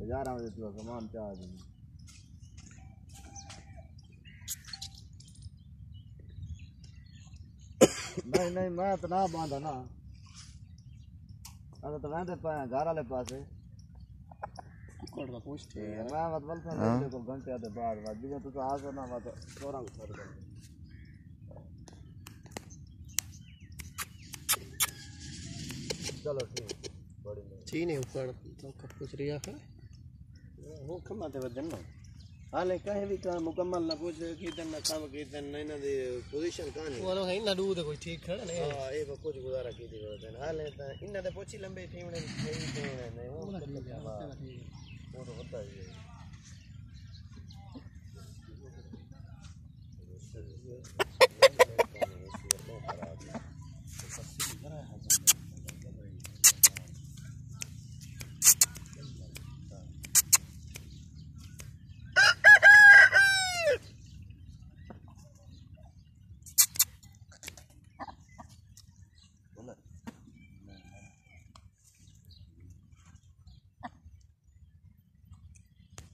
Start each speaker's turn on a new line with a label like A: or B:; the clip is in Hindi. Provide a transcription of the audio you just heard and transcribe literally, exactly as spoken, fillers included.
A: ग्यारह बजे तक सामान पे आ जाएंगे। नहीं नहीं मैं तो ना बांधा ना, अरे तो वैसे पाया घर वाले पासे पूछते हैं मैं मतलब से घंटे आधे बाद बाद जिसे तो आ सो ना मत थोड़ा छोड़ दो। चलो ठीक बड़ी ठीक नहीं ऊपर तो कुछ रिया है वो खम्मा ते वजन ना हाले कहीं भी काम मुकम्मल ना कुछ कीर्तन ना काम कीर्तन नहीं ना दे पोजीशन कहानी वो है ना दूध कोई ठीक खड़ा नहीं हां ये कुछ गुजारा की थी हाले इन दे पोची लंबे टीम ने नहीं नहीं वो तो पता ही है।